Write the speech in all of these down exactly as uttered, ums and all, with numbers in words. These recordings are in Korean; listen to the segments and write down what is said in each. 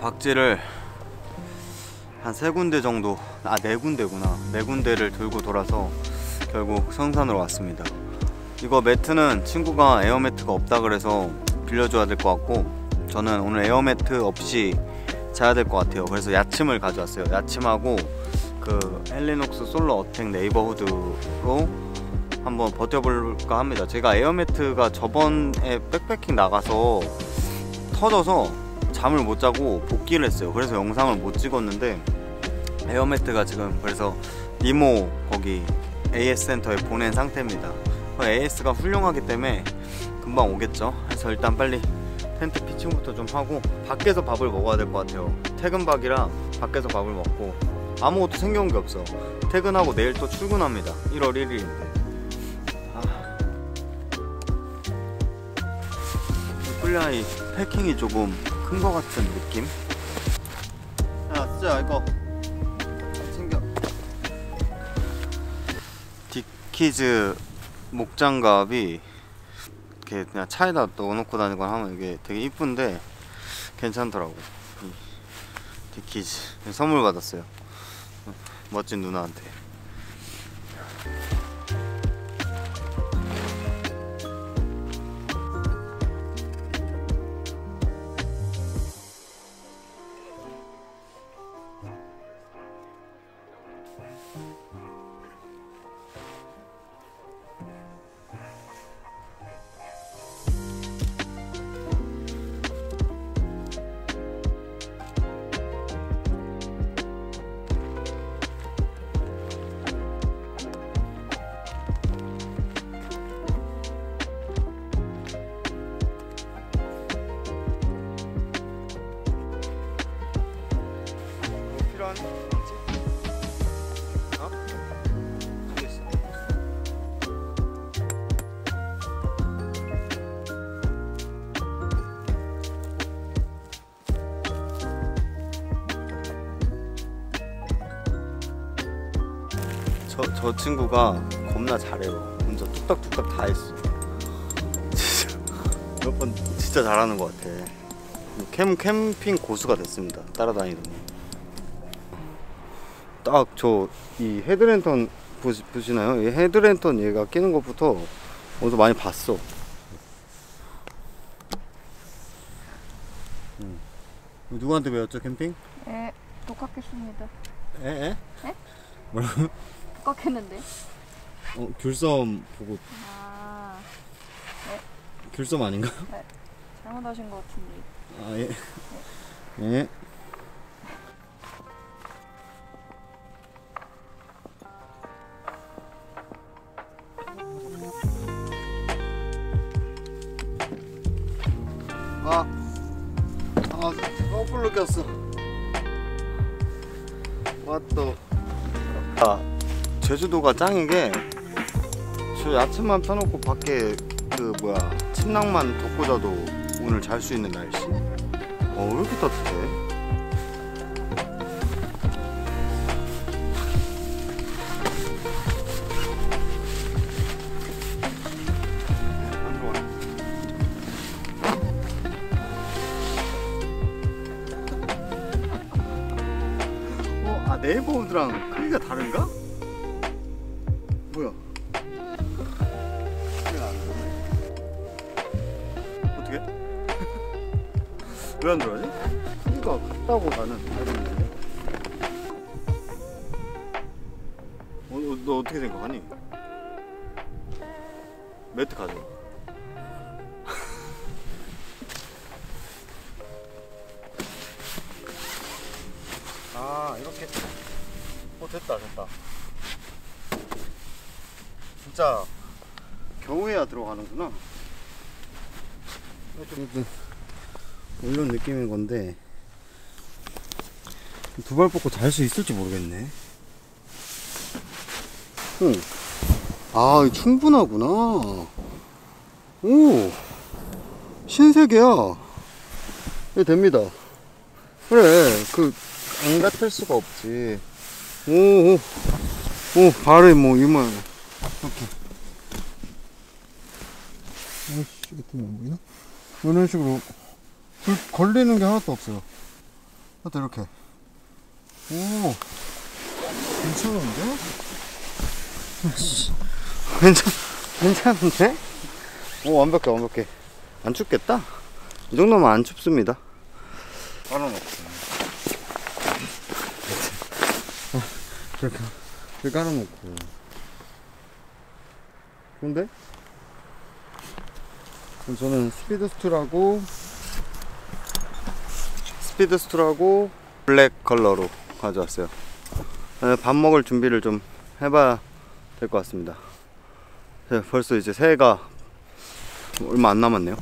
박지를 한 세 군데 정도, 아 네 군데구나, 네 군데를 들고 돌아서 결국 성산으로 왔습니다. 이거 매트는 친구가 에어매트가 없다 그래서 빌려줘야 될 것 같고, 저는 오늘 에어매트 없이 자야 될 것 같아요. 그래서 야침을 가져왔어요. 야침하고 그 헬리녹스 솔로 어택 네이버후드로 한번 버텨볼까 합니다. 제가 에어매트가 저번에 백패킹 나가서 터져서 잠을 못 자고 복귀를 했어요. 그래서 영상을 못 찍었는데, 에어매트가 지금 그래서 니모 거기 에이에스 센터에 보낸 상태입니다. 에이에스가 훌륭하기 때문에 금방 오겠죠. 그래서 일단 빨리 텐트 피칭부터 좀 하고 밖에서 밥을 먹어야 될 것 같아요. 퇴근박이라 밖에서 밥을 먹고, 아무것도 생겨온 게 없어. 퇴근하고 내일 또 출근합니다. 일월 일일인데. 아. 꿀라이 패킹이 조금 큰 것 같은 느낌? 야, 진짜 이거 챙겨. 디키즈 목장갑이 이렇게 그냥 차에다 넣어놓고 다니고 하면 이게 되게 이쁜데 괜찮더라고. 이 디키즈 선물 받았어요. 멋진 누나한테. 저, 저 친구가 겁나 잘해요. 혼자 뚝딱뚝딱 다 했어. 진짜 몇 번 진짜 잘하는 것 같아. 캠, 캠핑 고수가 됐습니다. 따라다니더니. 딱 저 이 헤드랜턴 보시, 보시나요? 이 헤드랜턴 얘가 끼는 것부터 어디서 많이 봤어. 음. 누구한테 배웠죠, 캠핑? 에, 똑같겠습니다. 에? 에? 에? 뭐라고? 똑같겠는데? 어, 귤섬 보고. 아, 네. 귤섬 아닌가? 네. 잘못하신 것 같은데. 아, 예. 네. 예. 아, 아, 거꾸로 꼈어. 왔또. 아, 제주도가 짱인 게, 저 야채만 펴놓고 밖에 그 뭐야 침낭만 덮고 자도 오늘 잘 수 있는 날씨. 어, 왜 이렇게 따뜻해? 아, 네이버우드랑 크기가 다른가? 뭐야? 크기가 안 들어가네. 어떻게? 왜 안 들어가지? 크기가 같다고 나는 알고 있는데. 어, 어, 너 어떻게 생각하니? 매트 가져. 아, 이렇게. 어, 됐다 됐다. 진짜 겨우에야 들어가는구나. 좀 이런 느낌인 건데, 두 발 뻗고 달 수 있을지 모르겠네. 응. 아, 충분하구나. 오, 신세계야. 예, 됩니다. 그래, 그 안 같을 수가 없지. 오, 오, 오, 발에 뭐 이만 이렇게. 아이씨, 이게 안 보이나? 이런 식으로 불 걸리는 게 하나도 없어요. 어때 이렇게? 오, 괜찮은데? 괜찮, 괜찮은데? 오, 완벽해, 완벽해. 안 춥겠다? 이 정도면 안 춥습니다. 깔아놓고. 이렇게, 이렇게 깔아놓고. 좋은데? 그럼 저는 스피드스투라고, 스피드스투라고 블랙 컬러로 가져왔어요. 밥 먹을 준비를 좀 해봐야 될 것 같습니다. 벌써 이제 새해가 얼마 안 남았네요.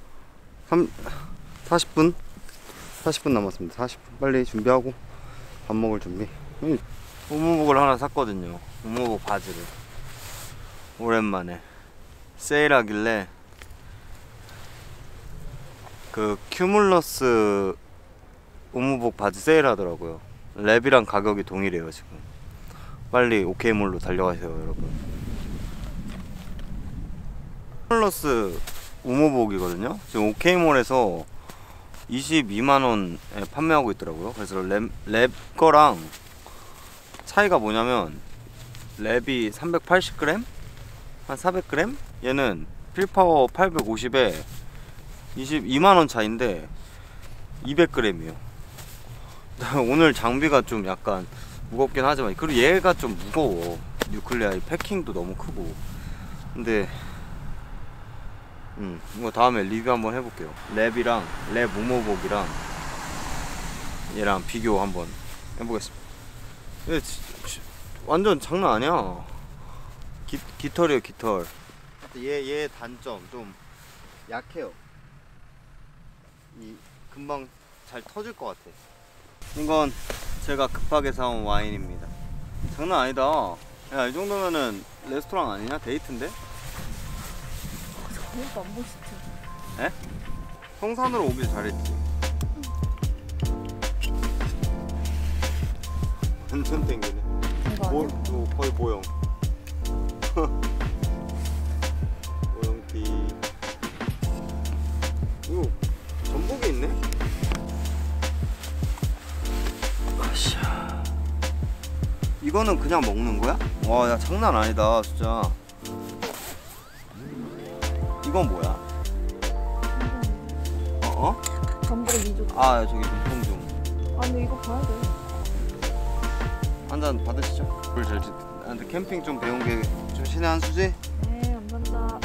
사십 분? 사십 분 남았습니다. 사십 분 빨리 준비하고 밥 먹을 준비. 우무복을 하나 샀거든요. 우무복 바지를 오랜만에 세일하길래 그 큐뮬러스 우무복 바지 세일하더라고요. 랩이랑 가격이 동일해요. 지금 빨리 오케이몰로 달려가세요 여러분. 큐뮬러스 우무복이거든요. 지금 오케이몰에서 이십이만 원에 판매하고 있더라고요. 그래서 랩, 랩 거랑 차이가 뭐냐면 랩이 삼백팔십 그램? 한 사백 그램? 얘는 필파워 팔백오십에 이십이만 원 차인데 이백 그램이에요 오늘 장비가 좀 약간 무겁긴 하지만, 그리고 얘가 좀 무거워. 뉴클레아 이 패킹도 너무 크고. 근데 음 이거 다음에 리뷰 한번 해볼게요. 랩이랑 랩 우무복이랑 얘랑 비교 한번 해보겠습니다. 얘 완전 장난 아니야. 기, 깃털이에요 깃털. 얘, 얘 단점 좀 약해요. 이 금방 잘 터질 것 같아. 이건 제가 급하게 사온 와인입니다. 장난 아니다. 야, 이 정도면은 레스토랑 아니냐? 데이트인데? 그것도 안 멋있지. 에? 성산으로 오길 잘했지. 완전 땡기네. 이거 뭐, 아니야? 뭐 거의 모형. 모형띠. 이거 전복이 있네? 아샤. 이거는 그냥 먹는 거야? 와, 야 장난 아니다 진짜. 이건 뭐야? 어? 어? 전복을 미조. 아 저기 눈통 좀. 아 근데 이거 봐야 돼. 한 잔 받으시죠. 물 잘. 근데 캠핑 좀 배운 게 좀 신의 한 수지? 네 감사합니다.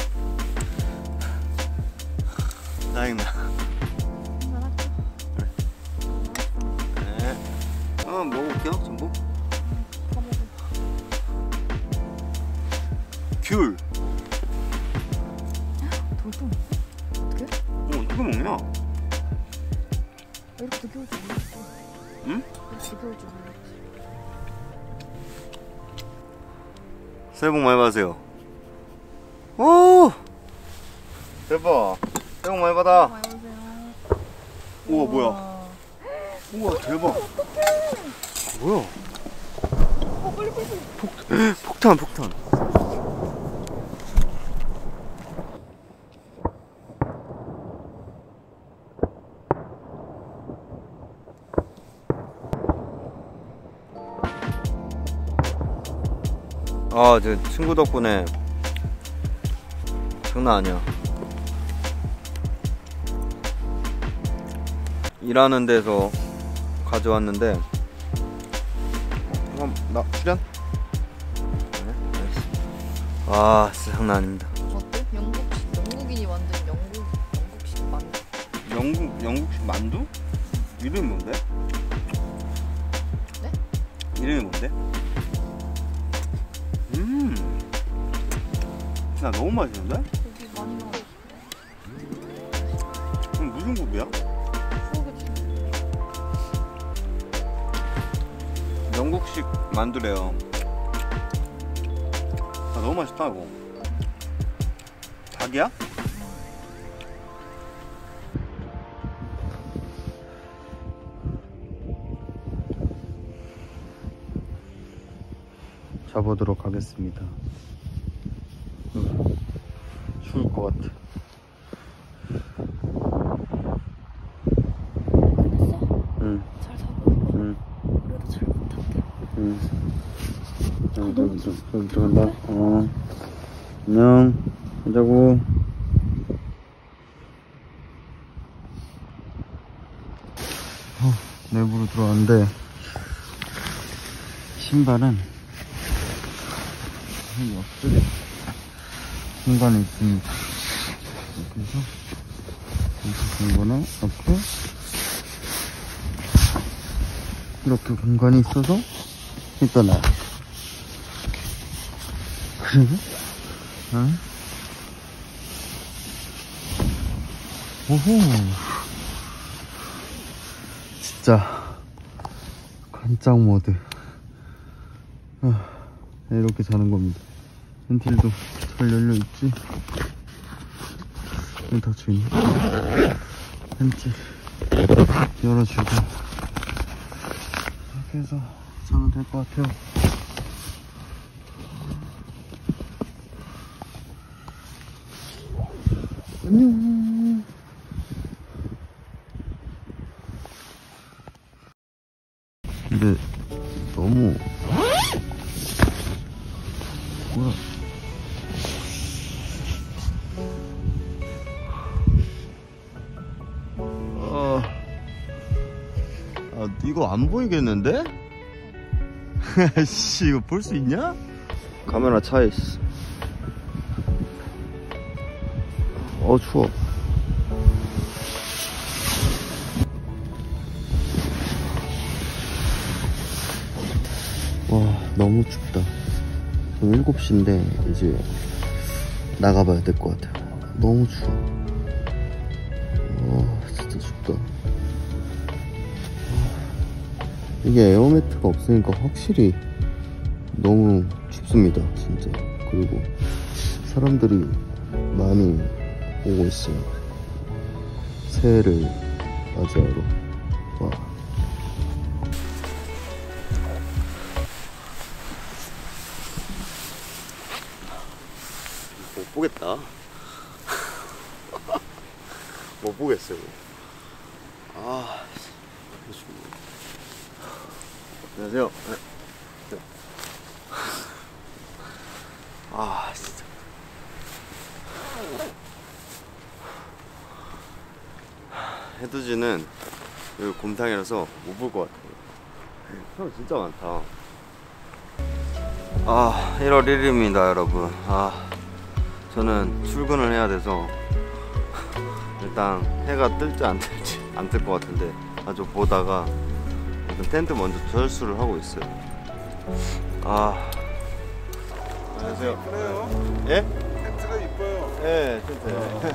짜증나. 한잔 할게. 그래. 네. 한번 먹어볼게요 전복. 다 먹어. 귤. 돌돔. 어떻게? 어 어떻게 먹냐? 이렇게 되게 올줄 몰랐어. 응? 이렇게 되게 올줄 몰랐지. 새해 복 많이 받으세요. 오 대박. 새해 복 많이 받아. 많이 오세요. 우와 뭐야? 우와 대박. 뭐야? 어 빨리 빨리. 폭 폭탄 폭탄. 아, 저 친구 덕분에 장난 아니야. 일하는 데서 가져왔는데. 그럼 나 출연? 네, 알겠습니다. 아, 진짜 장난 아닙니다. 어때? 영국식 영국인이 만든 영국 영국식 만두. 영국 영국식 만두? 이름이 뭔데? 네? 이름이 뭔데? 음, 나 너무 맛있는데? 고기 많이 넣어. 그럼 무슨 고기야? 소고기. 영국식 만두래요. 아, 너무 맛있다 이거. 닭이야? 자보도록 하겠습니다. 추울 것 같아. 됐어? 응. 잘 잡아. 응. 저기, 저기, 저기, 저기 들어간다. 어. 안녕. 가자고. 어, 내부로 들어왔는데, 신발은 여기 옆쪽에 공간이 있습니다. 그래서 이렇게 공간에 이렇게 이렇게 공간이 있어서 일단 놔요. 그리고 어? 오호, 진짜 깜짝 모드. 아, 이렇게 자는 겁니다. 벤틸도 잘 열려있지? 여기 닫혀있네. 벤틸 열어주고 이렇게 해서 자면 될 것 같아요. 안녕. 근데 너무 뭐야? 어, 아, 이거 안 보이겠는데? 씨, 이거 볼 수 있냐? 카메라 차에 있어. 어, 추워. 와, 너무 춥다. 지금 일곱 시인데 이제 나가봐야 될 것 같아요. 너무 추워. 와, 진짜 춥다. 이게 에어매트가 없으니까 확실히 너무 춥습니다, 진짜. 그리고 사람들이 많이 오고 있어요. 새해를 맞이하러. 와. 못 보겠다. 못 보겠어요. 아, 안녕하세요. 네. 아, 진짜. 해돋이는 여기 곰탕이라서 못 볼 것 같아요. 사람 진짜 많다. 아, 일월 일일입니다, 여러분. 아, 저는 출근을 해야 돼서 일단 해가 뜰지 안 뜰지 안 뜰 것 같은데 아주 보다가 일단 텐트 먼저 철수를 하고 있어요. 아, 안녕하세요. 그래요? 예? 텐트가 이뻐요. 예, 텐트.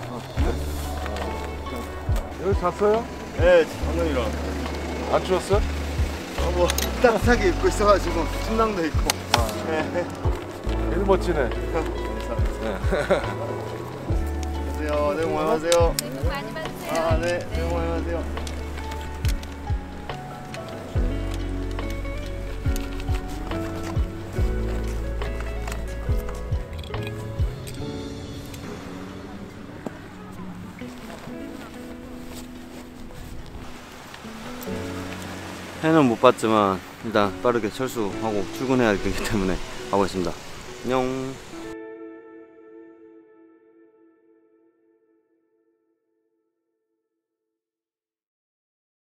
여기 잤어요? 예, 방금 일어. 안 추웠어요? 어, 뭐 따뜻하게 입고 있어가지고 침낭도 있고. 아, 예. 일 멋지네. 안녕하세요. 새해 복 많이 받으세요. 새해 복 많이 받으세요. 아, 네, 새해 복 많이 받으세요. 해는 못 봤지만 일단 빠르게 철수하고 출근해야 되기 때문에 가고 있습니다. 안녕.